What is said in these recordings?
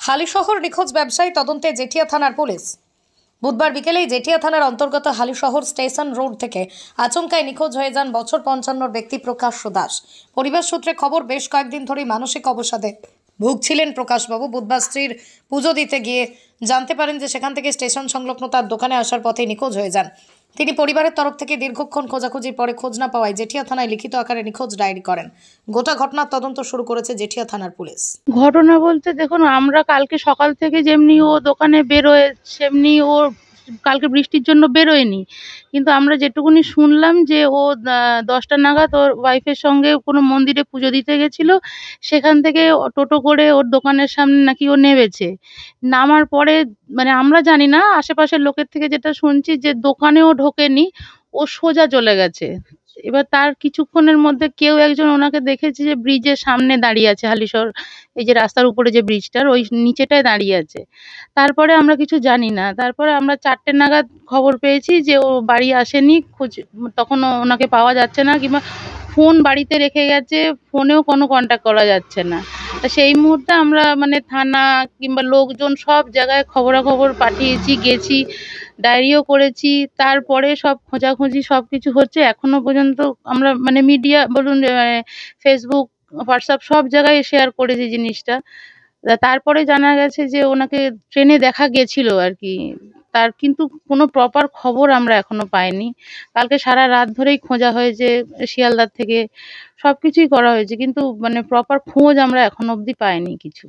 হালিশহর নিখোঁজ ব্যবসায়ী তদন্তে জেঠিয়া থানার পুলিশ। বুধবার বিকেলেই জেঠিয়া থানার অন্তর্গত হালিশহর স্টেশন রোড থেকে আচমকায় নিখোঁজ হয়ে যান বছর 55 ব্যক্তি প্রকাশ দাস। পরিবার সূত্রে খবর, বেশ কয়েকদিন ধরেই মানসিক অবসাদে ভুগছিলেন প্রকাশবাবু। বুধবার স্ত্রীর পুজো দিতে গিয়ে জানতে পারেন যে সেখান থেকে স্টেশন সংলগ্ন তার দোকানে আসার পথে নিখোঁজ হয়ে যান তিনি। পরিবারের তরফ থেকে দীর্ঘক্ষণ খোঁজাখুঁজির পরে খোঁজ না পাওয়ায় জেঠিয়া থানায় লিখিত আকারে নিখোঁজ ডায়েরি করেন। গোটা ঘটনার তদন্ত শুরু করেছে জেঠিয়া থানার পুলিশ। ঘটনা বলতে দেখুন, আমরা কালকে সকাল থেকে যেমনি ও দোকানে বেরোয় সেমনি ও কালকে বৃষ্টির জন্য বেরোয়নি, কিন্তু আমরা যেটুকুনি শুনলাম যে ও 10টা নাগাদ ওর ওয়াইফের সঙ্গে কোনো মন্দিরে পুজো দিতে গেছিল, সেখান থেকে টোটো করে ওর দোকানের সামনে নাকি ও নেমেছে। নামার পরে মানে আমরা জানি না, আশেপাশের লোকের থেকে যেটা শুনছি যে দোকানেও ঢোকেনি, ও সোজা চলে গেছে। এবার তার কিছুক্ষণের মধ্যে কেউ একজন ওনাকে দেখেছে যে ব্রিজের সামনে দাঁড়িয়ে আছে, হালিশহর এই যে রাস্তার উপরে যে ব্রিজটার ওই নিচেটায় দাঁড়িয়ে আছে। তারপরে আমরা কিছু জানি না। তারপরে আমরা 4টে নাগাদ খবর পেয়েছি যে ও বাড়ি আসেনি, তখন ওনাকে পাওয়া যাচ্ছে না, কিংবা ফোন বাড়িতে রেখে গেছে, ফোনেও কোনো কন্ট্যাক্ট করা যাচ্ছে না। তা সেই মুহূর্তে আমরা মানে থানা কিংবা লোকজন সব জায়গায় খবরাখবর পাঠিয়েছি, গেছি, ডায়েরিও করেছি। তারপরে সব খোঁজাখুঁজি সব কিছু হচ্ছে। এখনো পর্যন্ত আমরা মানে মিডিয়া বলুন, ফেসবুক, হোয়াটসঅ্যাপ সব জায়গায় শেয়ার করেছি জিনিসটা। তারপরে জানা গেছে যে ওনাকে ট্রেনে দেখা গেছিল আর কি, তার কিন্তু কোনো প্রপার খবর আমরা এখনো পাইনি। কালকে সারা রাত ধরেই খোঁজা হয়েছে, শিয়ালদার থেকে সবকিছুই করা হয়েছে, কিন্তু মানে প্রপার খোঁজ আমরা এখনো অবধি পাইনি কিছু।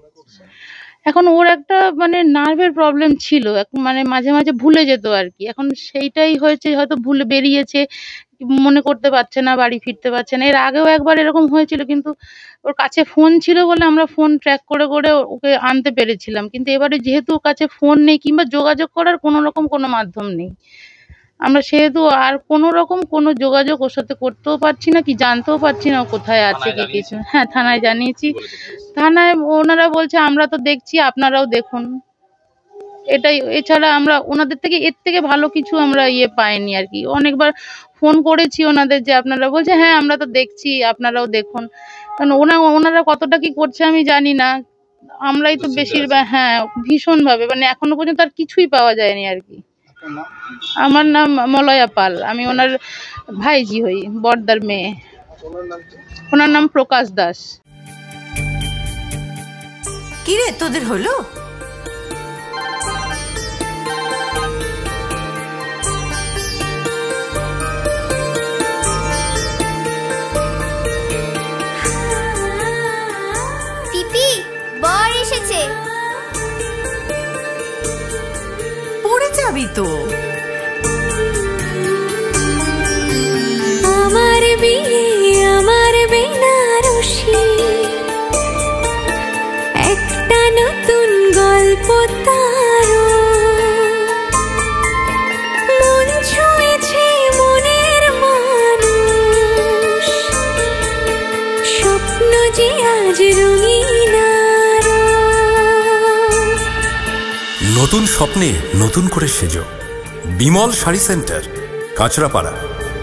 এখন ওর একটা মানে নার্ভের প্রবলেম ছিল, মানে মাঝে মাঝে ভুলে যেত আর কি। এখন সেইটাই হয়েছে, হয়তো ভুলে বেরিয়েছে, মনে করতে পারছে না, বাড়ি ফিরতে পারছে না। এর আগেও একবার এরকম হয়েছিল, কিন্তু ওর কাছে ফোন ছিল বলে আমরা ফোন ট্র্যাক করে করে ওকে আনতে পেরেছিলাম। কিন্তু এবারে যেহেতু ওর কাছে ফোন নেই কিংবা যোগাযোগ করার কোনো রকম কোনো মাধ্যম নেই, আমরা সেহেতু আর কোনো রকম কোনো যোগাযোগ ওর সাথে করতেও পারছি না, কি জানতেও পারছি না ও কোথায় আছে কি কিছু। হ্যাঁ, থানায় জানিয়েছি। থানায় ওনারা বলছে আমরা তো দেখছি, আপনারাও দেখুন, এটাই। এছাড়া আমরা ওনাদের থেকে এর থেকে ভালো কিছু আমরা পাইনি আর কি। অনেকবার ফোন করেছি ওনাদের, যে আপনারা বলছে হ্যাঁ আমরা তো দেখছি, আপনারাও দেখুন। কারণ ওনারা কতটা কি করছে আমি জানি না, আমরাই তো বেশিরভাগ। হ্যাঁ, ভীষণ ভাবে, মানে এখনো পর্যন্ত আর কিছুই পাওয়া যায়নি আর কি। আমার নাম মলয়া পাল, আমি ওনার ভাইজি হই, বড়দার মেয়ে। ওনার নাম প্রকাশ দাস। কি রে তোদের হলো? পিপি, বর এসেছে। পড়ে যাবি তো। আমার বিয়ে, আমার বেনারসি, একটা নতুন গল্প তার, মন ছুঁয়েছে মনের মানুষ, স্বপ্ন যে আজ রঙিন। নতুন স্বপ্নে নতুন করে সেজো। বিমল শাড়ি সেন্টার, কাঁচরাপাড়া।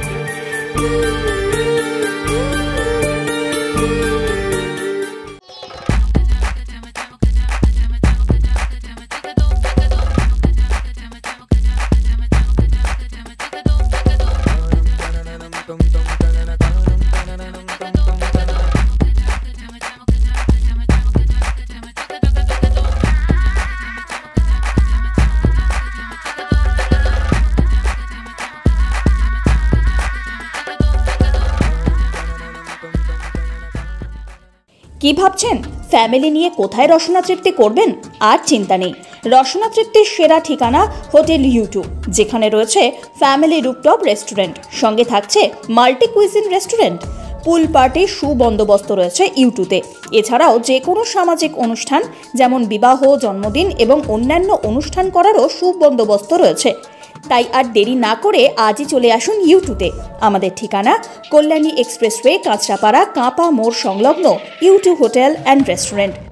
কি ভাবছেন ফ্যামিলি নিয়ে কোথায় রসনা তৃপ্তি করবেন? আর চিন্তা নেই, রসনা তৃপ্তির সেরা ঠিকানা হোটেল ইউ2, যেখানে রয়েছে ফ্যামিলি রুফটপ রেস্টুরেন্ট, সঙ্গে থাকছে মাল্টি কুইজিন রেস্টুরেন্ট। পুল পার্টির সুবন্দোবস্ত রয়েছে ইউ2তে। এছাড়াও যে কোনো সামাজিক অনুষ্ঠান যেমন বিবাহ, জন্মদিন এবং অন্যান্য অনুষ্ঠান করারও সুবন্দোবস্ত রয়েছে। তাই আর দেরি না করে আজই চলে আসুন ইউ2তে। আমাদের ঠিকানা কল্যাণী এক্সপ্রেসওয়ে, কাঁচরাপাড়া, কাঁপা মোড় সংলগ্ন ইউ2 হোটেল অ্যান্ড রেস্টুরেন্ট।